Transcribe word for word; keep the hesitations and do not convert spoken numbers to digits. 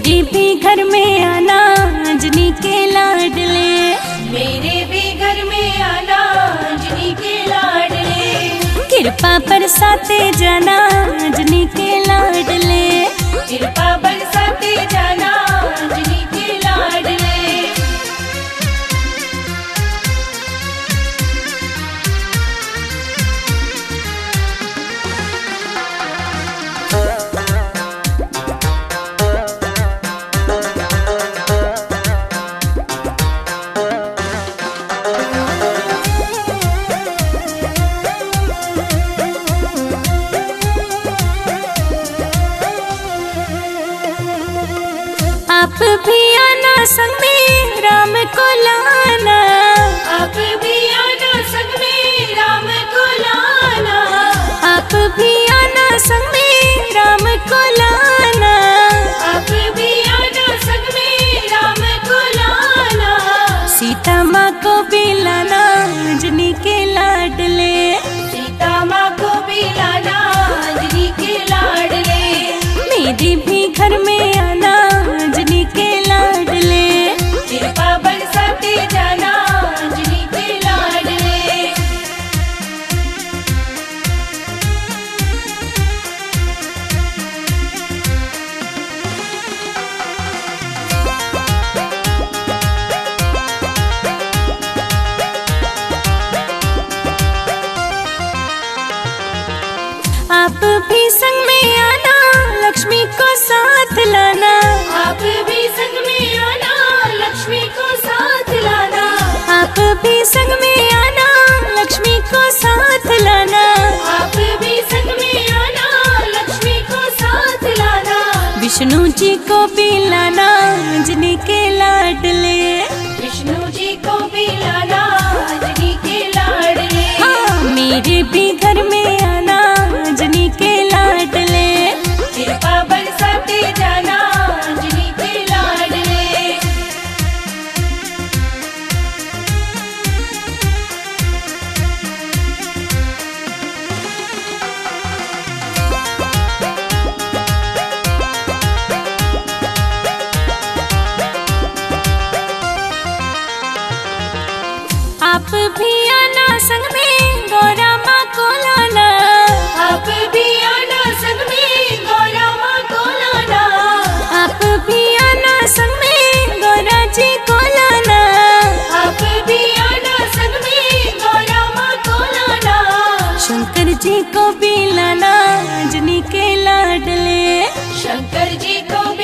मेरे भी घर में आना अंजनी के लाडले, मेरे भी घर में आना अंजनी के लाडले, कृपा बरसाते जाना अंजनी के लाडले, कृपा बरसाते जाना अंजनी के लाडले। आप भी आना संग में राम को लाना, आप भी आना संग में राम को लाना, आप भी आना संग में राम को लाना, आप भी आना संग में राम को लाना, सीता माँ को भी लाना अंजनी के लाडले, सीता माँ को भी लाना अंजनी के लाडले, मेरे भी घर में आना अंजनी के लाडले, कृपा बरसाते जाना अंजनी के लाडले। आप भी संग में आना लक्ष्मी को साथ लाना, आप भी संग में आना लक्ष्मी को साथ लाना, आप भी संग में आना लक्ष्मी को साथ लाना, आप भी संग में आना लक्ष्मी को साथ लाना, विष्णु जी को भी लाना अंजनी के लाडले, विष्णु जी को भी लाना अंजनी के लाडले, हाँ मेरे भी घर में आना अंजनी के लाडले, कृपा बरसाते जाना अंजनी के लाडले। आप भी आना संग में गौरा माँ को लाना, आप भी आना संग में गौरा माँ को लाना, आप भी आना संग में गौरा जी को लाना, आप भी आना संग में गौरा माँ को लाना, शंकर जी को भी लाना अंजनी के लाडले, शंकर जी को